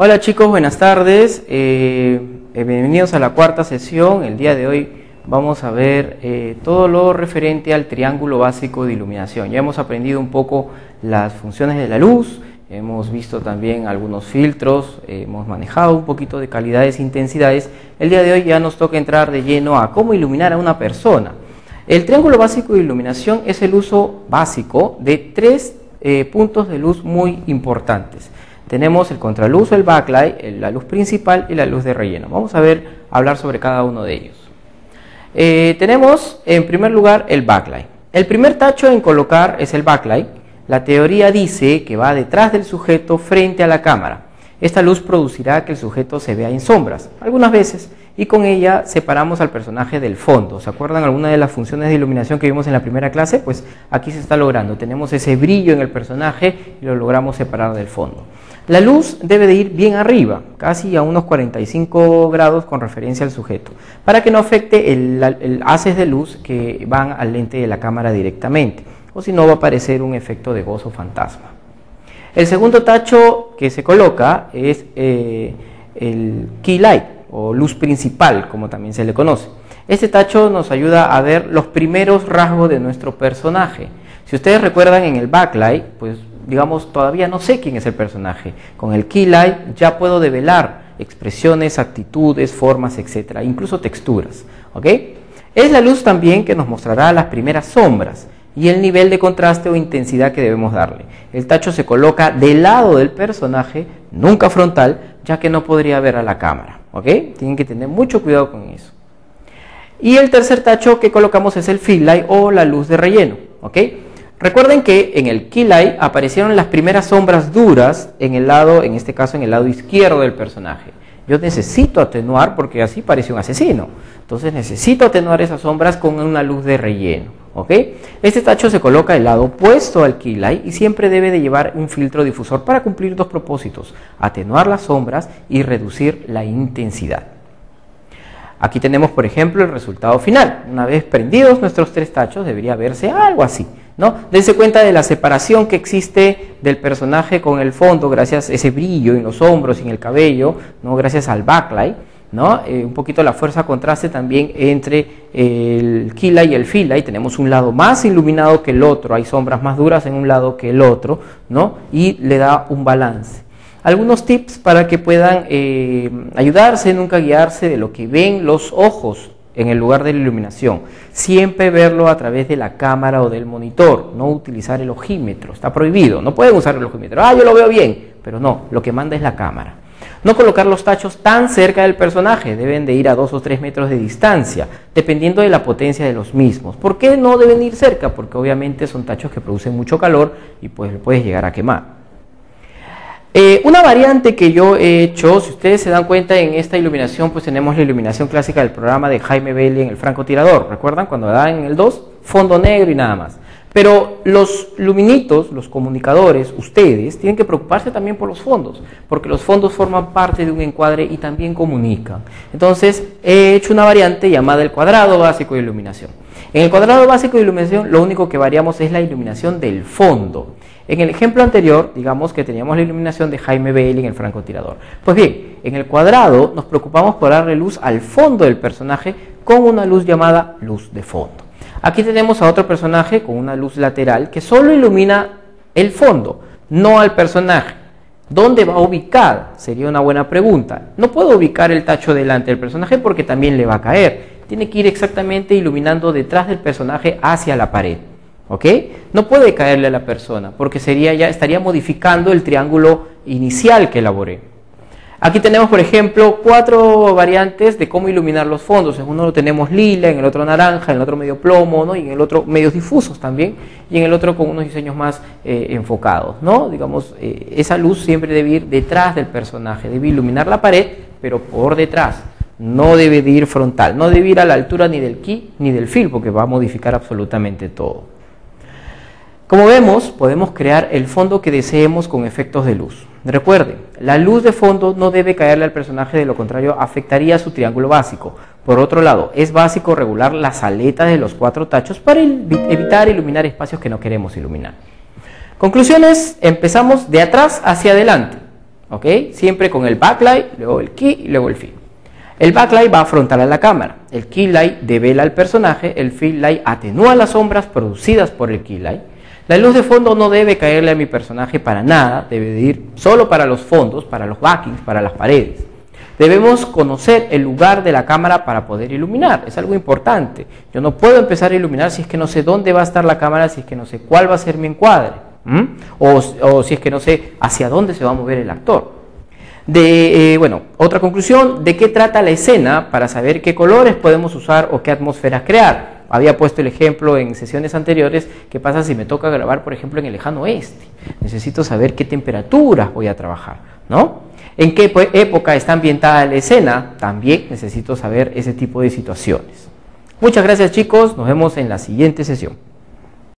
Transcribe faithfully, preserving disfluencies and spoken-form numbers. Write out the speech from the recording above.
Hola chicos, buenas tardes, eh, eh, bienvenidos a la cuarta sesión. El día de hoy vamos a ver eh, todo lo referente al triángulo básico de iluminación. Ya hemos aprendido un poco las funciones de la luz, hemos visto también algunos filtros, eh, hemos manejado un poquito de calidades e intensidades. El día de hoy ya nos toca entrar de lleno a cómo iluminar a una persona. El triángulo básico de iluminación es el uso básico de tres eh, puntos de luz muy importantes. Tenemos el contraluz o el backlight, la luz principal y la luz de relleno. Vamos a ver, hablar sobre cada uno de ellos. Eh, tenemos en primer lugar el backlight. El primer tacho en colocar es el backlight. La teoría dice que va detrás del sujeto frente a la cámara. Esta luz producirá que el sujeto se vea en sombras, algunas veces, y con ella separamos al personaje del fondo. ¿Se acuerdan alguna de las funciones de iluminación que vimos en la primera clase? Pues aquí se está logrando. Tenemos ese brillo en el personaje y lo logramos separar del fondo. La luz debe de ir bien arriba, casi a unos cuarenta y cinco grados con referencia al sujeto, para que no afecte el, el haces de luz que van al lente de la cámara directamente, o si no va a aparecer un efecto de gozo fantasma. El segundo tacho que se coloca es eh, el key light o luz principal, como también se le conoce. Este tacho nos ayuda a ver los primeros rasgos de nuestro personaje. Si ustedes recuerdan, en el backlight, pues digamos, todavía no sé quién es el personaje. Con el key light ya puedo develar expresiones, actitudes, formas, etcétera, incluso texturas, ¿ok? Es la luz también que nos mostrará las primeras sombras y el nivel de contraste o intensidad que debemos darle. El tacho se coloca del lado del personaje, nunca frontal, ya que no podría ver a la cámara, ¿ok? Tienen que tener mucho cuidado con eso. Y el tercer tacho que colocamos es el fill light o la luz de relleno, ¿ok? Recuerden que en el key light aparecieron las primeras sombras duras en el lado, en este caso en el lado izquierdo del personaje. Yo necesito atenuar porque así parece un asesino. Entonces necesito atenuar esas sombras con una luz de relleno, ¿ok? Este tacho se coloca del lado opuesto al key light y siempre debe de llevar un filtro difusor para cumplir dos propósitos: atenuar las sombras y reducir la intensidad. Aquí tenemos, por ejemplo, el resultado final. Una vez prendidos nuestros tres tachos, debería verse algo así, ¿no? Dense cuenta de la separación que existe del personaje con el fondo, gracias a ese brillo en los hombros y en el cabello, ¿no? Gracias al backlight, ¿no? Eh, un poquito la fuerza contraste también entre el key light y el fill light. Tenemos un lado más iluminado que el otro, hay sombras más duras en un lado que el otro, ¿no? Y le da un balance. Algunos tips para que puedan eh, ayudarse, nunca guiarse de lo que ven los ojos en el lugar de la iluminación. Siempre verlo a través de la cámara o del monitor, no utilizar el ojímetro, está prohibido, no pueden usar el ojímetro. Ah, yo lo veo bien, pero no, lo que manda es la cámara. No colocar los tachos tan cerca del personaje, deben de ir a dos o tres metros de distancia, dependiendo de la potencia de los mismos. ¿Por qué no deben ir cerca? Porque obviamente son tachos que producen mucho calor y pues puedes llegar a quemar. Eh, una variante que yo he hecho, si ustedes se dan cuenta, en esta iluminación pues tenemos la iluminación clásica del programa de Jaime Bailey en el francotirador. ¿Recuerdan cuando daban en el dos? Fondo negro y nada más. Pero los luminitos, los comunicadores, ustedes, tienen que preocuparse también por los fondos, porque los fondos forman parte de un encuadre y también comunican. Entonces, he hecho una variante llamada el cuadrado básico de iluminación. En el cuadrado básico de iluminación, lo único que variamos es la iluminación del fondo. En el ejemplo anterior, digamos que teníamos la iluminación de Jaime Bailey en el francotirador. Pues bien, en el cuadrado nos preocupamos por darle luz al fondo del personaje con una luz llamada luz de fondo. Aquí tenemos a otro personaje con una luz lateral que solo ilumina el fondo, no al personaje. ¿Dónde va ubicada? Sería una buena pregunta. No puedo ubicar el tacho delante del personaje porque también le va a caer. Tiene que ir exactamente iluminando detrás del personaje hacia la pared, ¿ok? No puede caerle a la persona porque sería ya, estaría modificando el triángulo inicial que elaboré. Aquí tenemos, por ejemplo, cuatro variantes de cómo iluminar los fondos. En uno lo tenemos lila, en el otro naranja, en el otro medio plomo, ¿no? Y en el otro medios difusos también, y en el otro con unos diseños más eh, enfocados, ¿no? Digamos, eh, esa luz siempre debe ir detrás del personaje, debe iluminar la pared, pero por detrás. No debe de ir frontal, no debe ir a la altura ni del key ni del fill, porque va a modificar absolutamente todo. Como vemos, podemos crear el fondo que deseemos con efectos de luz. Recuerden, la luz de fondo no debe caerle al personaje, de lo contrario afectaría su triángulo básico. Por otro lado, es básico regular las aletas de los cuatro tachos para evitar iluminar espacios que no queremos iluminar. Conclusiones, empezamos de atrás hacia adelante. ¿ok? Siempre con el backlight, luego el key y luego el fill. El backlight va a frontal a la cámara, el keylight devela al personaje, el fill-light atenúa las sombras producidas por el keylight. La luz de fondo no debe caerle a mi personaje para nada, debe de ir solo para los fondos, para los backings, para las paredes. Debemos conocer el lugar de la cámara para poder iluminar, es algo importante. Yo no puedo empezar a iluminar si es que no sé dónde va a estar la cámara, si es que no sé cuál va a ser mi encuadre, ¿Mm? o, o si es que no sé hacia dónde se va a mover el actor. De, eh, bueno, otra conclusión, ¿de qué trata la escena para saber qué colores podemos usar o qué atmósferas crear? Había puesto el ejemplo en sesiones anteriores, ¿qué pasa si me toca grabar, por ejemplo, en el lejano oeste? Necesito saber qué temperaturas voy a trabajar, ¿no? ¿En qué época está ambientada la escena? También necesito saber ese tipo de situaciones. Muchas gracias, chicos, nos vemos en la siguiente sesión.